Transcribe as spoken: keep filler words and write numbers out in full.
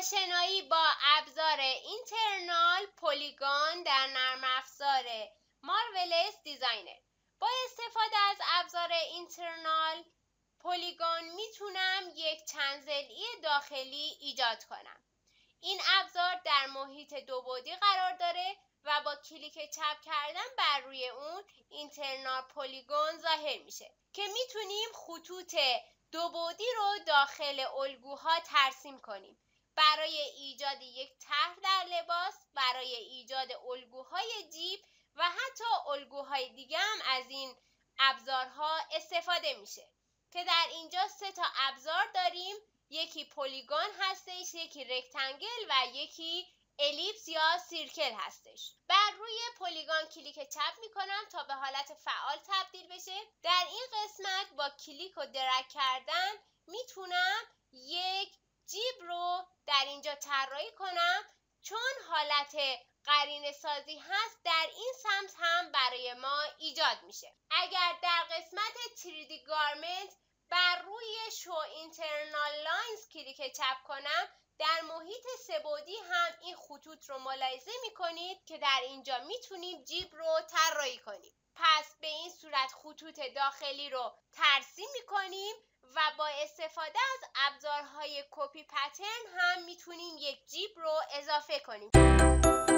آشنایی با ابزار اینترنال پلیگون در نرم افزار مارولس دیزاینر. با استفاده از ابزار اینترنال پلیگون میتونم یک چند ضلعی داخلی ایجاد کنم. این ابزار در محیط دو بعدی قرار داره و با کلیک چپ کردن بر روی اون اینترنال پلیگون ظاهر میشه که میتونیم خطوط دو بعدی رو داخل الگوها ترسیم کنیم برای ایجاد یک طرح در لباس، برای ایجاد الگوهای جیب و حتی الگوهای دیگه هم از این ابزارها استفاده میشه که در اینجا سه تا ابزار داریم. یکی پلیگون هستش، یکی رکتنگل و یکی الیپس یا سیرکل هستش. بر روی پلیگون کلیک چپ میکنم تا به حالت فعال تبدیل بشه. در این قسمت با کلیک و درگ کردن میتونم یک جیب رو در اینجا طراحی کنم. چون حالت قرینه سازی هست در این سمت هم برای ما ایجاد میشه. اگر در قسمت تری دی گارمنت بر روی شو اینترنال لاینز کلیک چپ کنم، در محیط سه بعدی هم این خطوط رو ملاحظه میکنید که در اینجا میتونیم جیب رو طراحی کنیم. پس به این صورت خطوط داخلی رو ترسیم میکنیم و با استفاده از ابزارهای کپی پترن هم میتونیم یک جیب رو اضافه کنیم.